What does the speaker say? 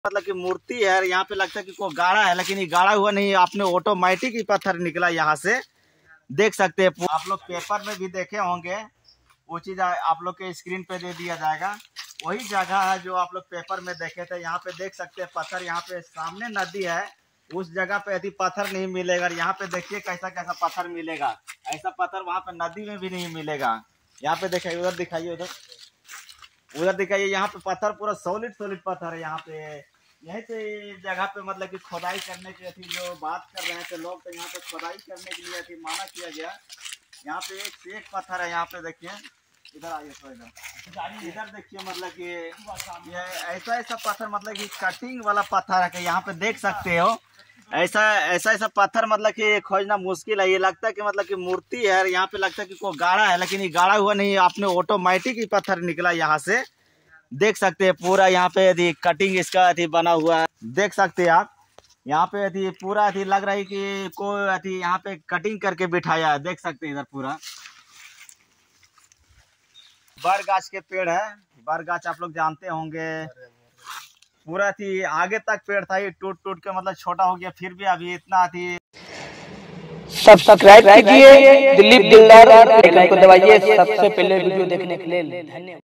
मतलब कि मूर्ति है यहाँ पे, लगता है कि कोई गाड़ा है, लेकिन ये गाड़ा हुआ नहीं, आपने ऑटोमेटिक ही पत्थर निकला यहाँ से। देख सकते हैं आप लोग, पेपर में भी देखे होंगे, वो चीज आप लोग के स्क्रीन पे दे दिया जाएगा। वही जगह है जो आप लोग पेपर में देखे थे। यहाँ पे देख सकते हैं पत्थर, यहाँ पे सामने नदी है, उस जगह पे यदि पत्थर नहीं मिलेगा। यहाँ पे देखिए कैसा कैसा पत्थर मिलेगा, ऐसा पत्थर वहाँ पे नदी में भी नहीं मिलेगा। यहाँ पे दिखाइए, उधर दिखाइए, उधर दिखाइए, यहाँ पे पत्थर पूरा सॉलिड सॉलिड पत्थर है यहाँ पे। यहीं पे जगह पे मतलब कि खोदाई करने की थी, जो बात कर रहे थे लोग, तो यहाँ पे खोदाई करने के लिए थी माना किया गया। यहाँ पे एक से एक पत्थर है। यहाँ पे देखिए, इधर आइए तो इधर देखिए, मतलब कि ये ऐसा ऐसा पत्थर, मतलब कि कटिंग वाला पत्थर है कि यहाँ पे देख सकते हो। ऐसा ऐसा पत्थर मतलब कि खोजना मुश्किल है। ये लगता है कि मतलब कि मूर्ति है यहाँ पे, लगता है कि कोई गाड़ा है, लेकिन ये गाड़ा हुआ नहीं, आपने ऑटोमेटिक ही पत्थर निकला यहाँ से। देख सकते हैं पूरा यहाँ पे यदि कटिंग इसका यदि बना हुआ है, देख सकते हैं आप। यहाँ पे यदि पूरा यदि लग रहा है कि कोई यदि यहाँ पे कटिंग करके बिठाया है। देख सकते हैं इधर पूरा बर गाछ के पेड़ है। बर गाछ आप लोग जानते होंगे, पूरा थी आगे तक पेड़ था, ये टूट टूट के मतलब छोटा हो गया, फिर भी अभी इतना थी। सब्सक्राइब कीजिए दिलीप दिलदार, आइकन को दबाइए सबसे पहले वीडियो देखने के लिए। धन्यवाद।